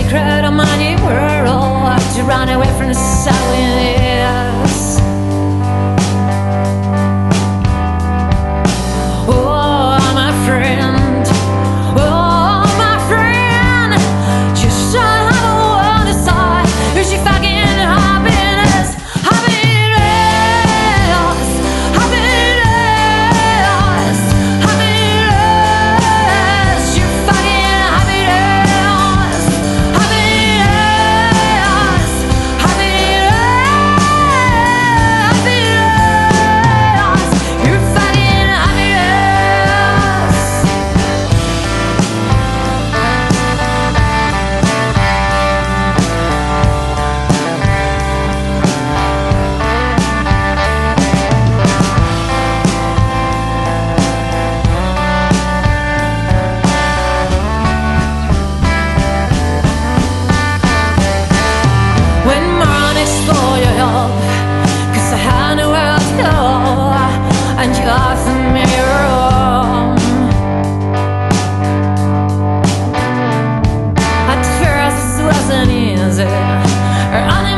secret of my new world to run away from the silence. Oh, my friend, oh, my friend, just have a word aside. Here's your fucking happiness, happiness, happiness, happiness, your fucking happiness, happiness, happiness, your fucking happiness. When mornings for your help, 'cause I had nowhere to go, and you offered me your room. At first it wasn't easy, or